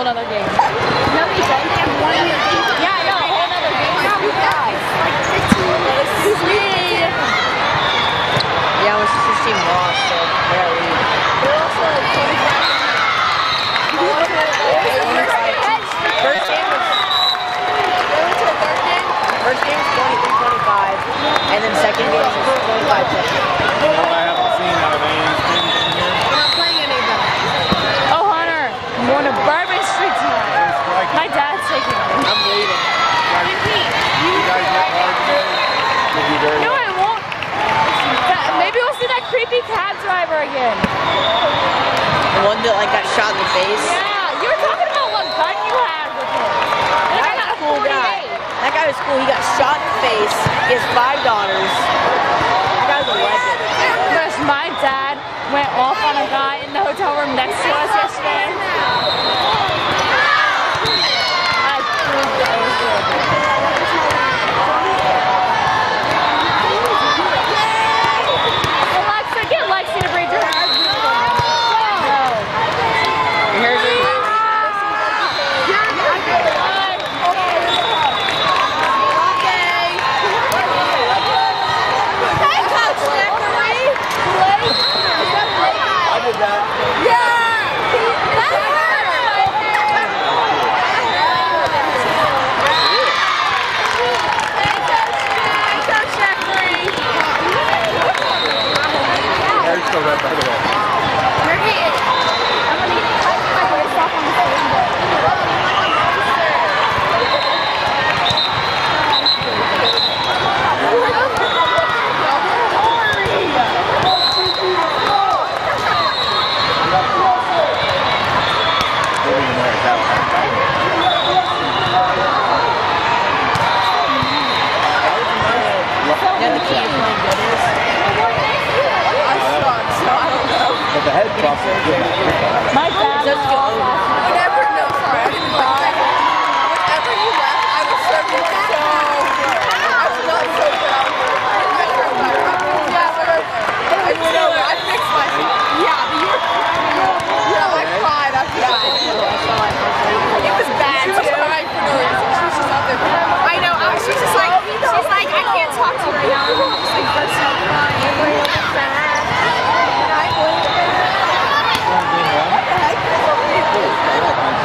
nother game. No, we don't have one other game. Yeah, no, a whole nother game. Excuse me. Yeah, it was his team lost, so they're lead. They're also like 25. First game was... First game was 23-25, and then second game was 25-10. I haven't seen out of any of these things in here. We're not playing any of them. Oh, Hunter, I'm going to Bourbon Street tonight. My dad's taking me. I'm leaving. You guys work hard today? You'll be very No, I won't. Maybe we'll see that creepy cab driver again. The one that like got shot in the face. Yeah, you were talking about what gun you had with him. That guy got a Cool guy. 48. That guy was cool. He got shot in the face. He has 5 daughters. That guy's a legend. Because my dad went off on a guy in the hotel room next to us yesterday. I proved that it was good. Alexa, get Lexi to breathe her eyes. No. Here's it. I did that. There's still right by the way. Yeah, the key playing good is. But the head drops it. My dad Just go over. Whenever, no, sorry, I didn't buy. Whenever you left, I was so good. I was not so good. I fixed myself. Yeah, but you were like 5 after that. It was bad. She was crying for no reason. She was just out there. I know. She's just like, I can't talk to you right now. I'm just like, that's so crying. What the heck?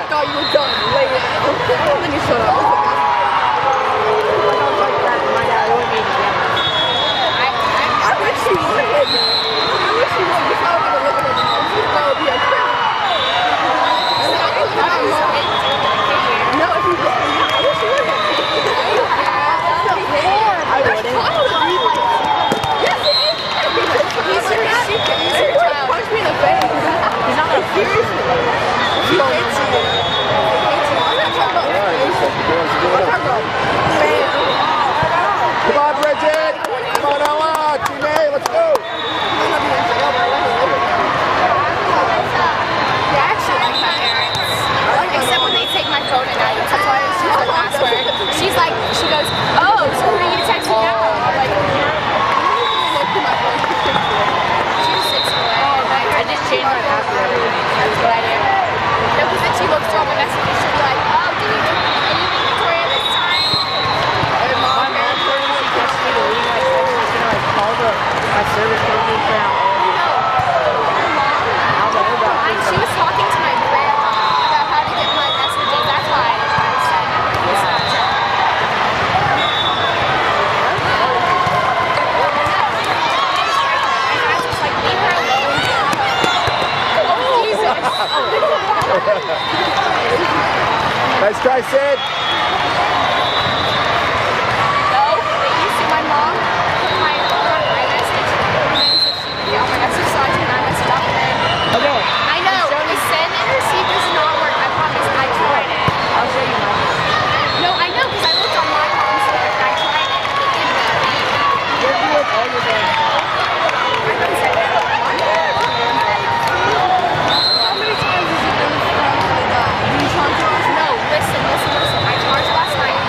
thought you were done later. Then you shut up. I wish you would. I wish you would. Because I was going to look at her. That would be a crap. No, if you did. I wish you would. I wouldn't. Yes, it is. He's your stupid. He's your child. Punch me in the face. He's not going to seriously. He hates you. Come on, Bridget! Come on, Ella! Team A, let's go! Yeah, actually, like my parents. Except when they take my phone at night. That's why I use the password. She's like, she goes, oh, so who are you texting now? I'm like, she was 6 away. I just changed my password. That's what I did. No, because then she looks through all my messages. She'll be like, oh, did you leave Victoria this time? My mom told me she texted me to leave my phone. She's gonna like call my service company for an And she was talking to my grandma about how to get my messages. That's why I tried to send her to Snapchat. And I was just like, leave her alone. Oh, Jesus. Nice try, Sid! No, they used to, my mom put my iMessage and then said she would get all my messages, so I took my message off and then Okay. I know, the send and receive does not work. I promise. I tried it. I'll show you mine. No, I know because I looked on my mom's there and I tried it. It didn't work. You're doing all your things. I couldn't send it. How many times has he been from the guy? Did you charge us? No, listen. I charged last night.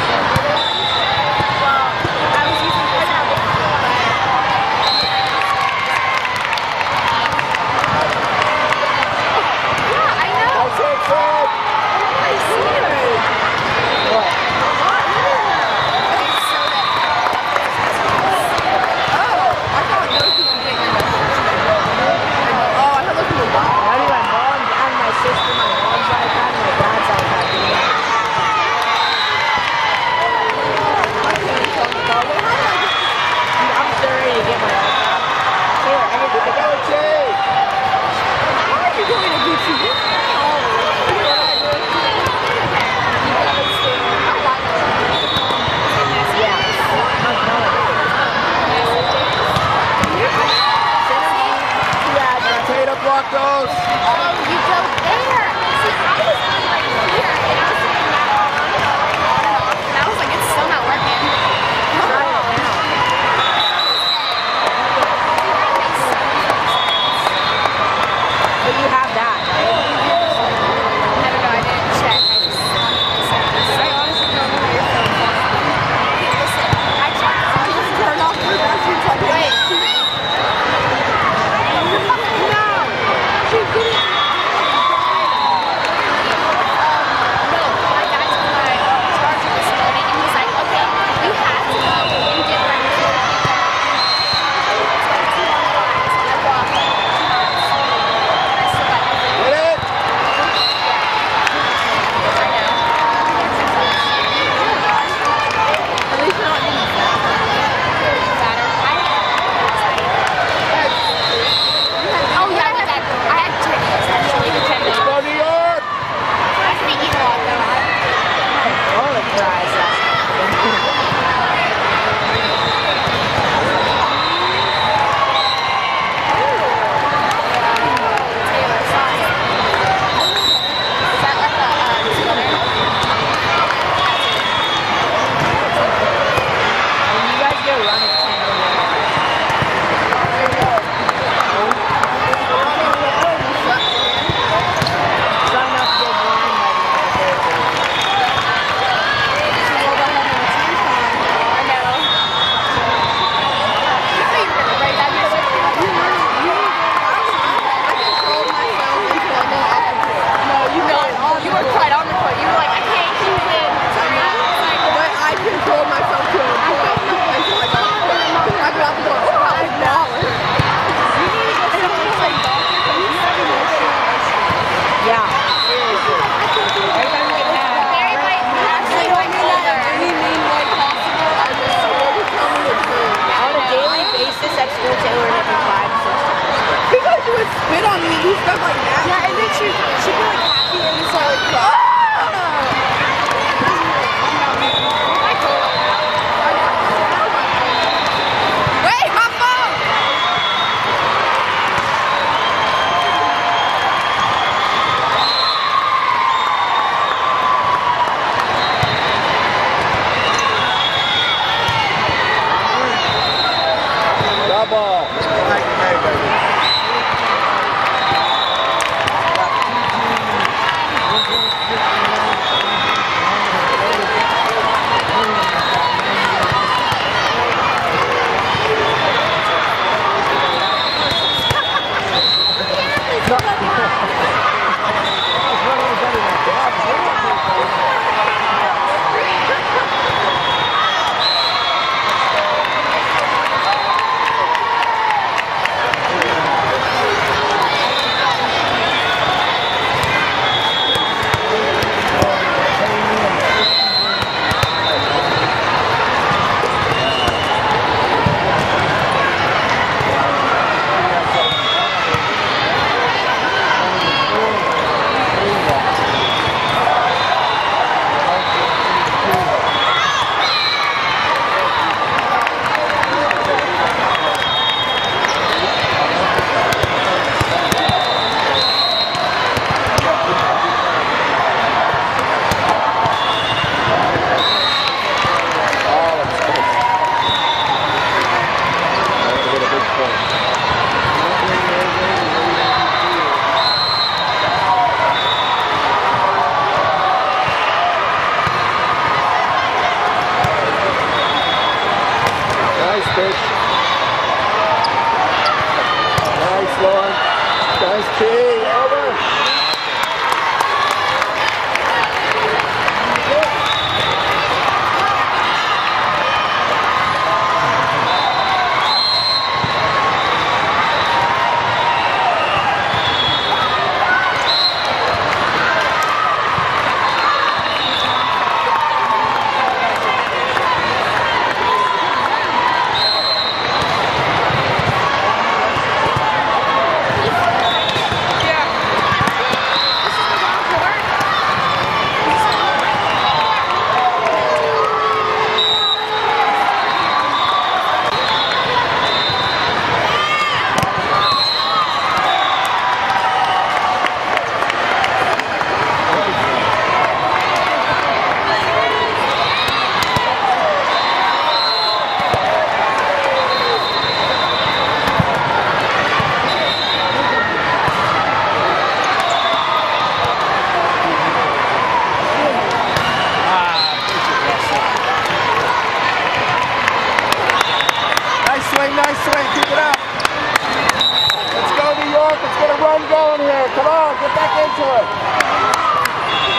get back into it.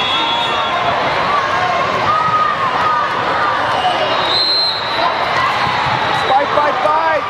Fight, fight, fight.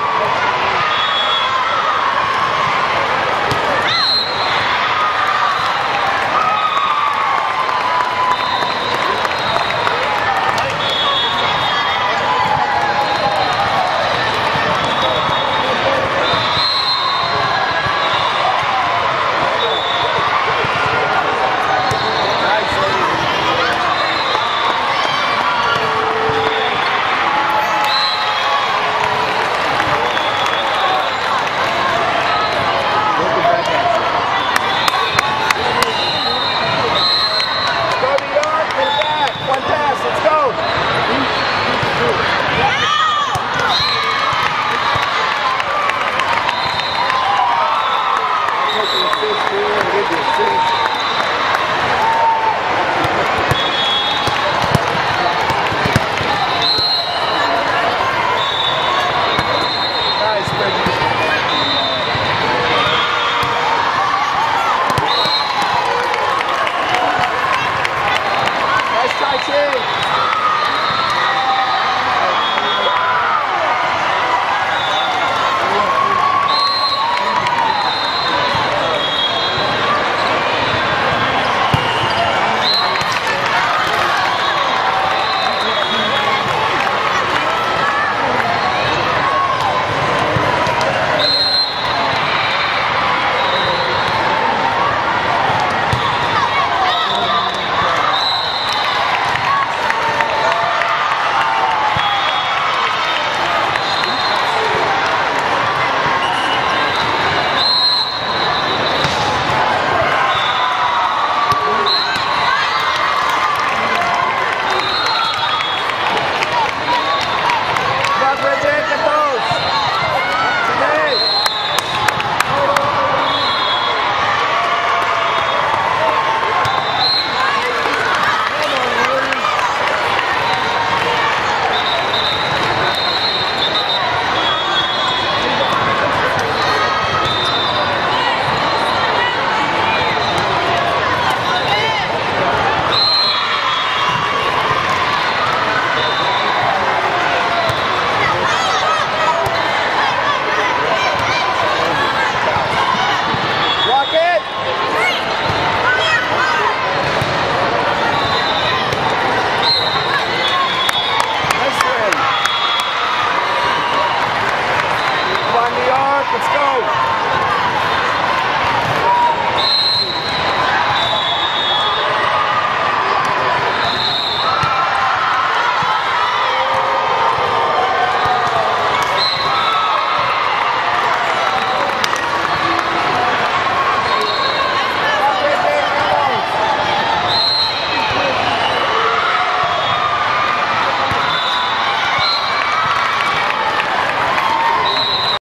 Let's go.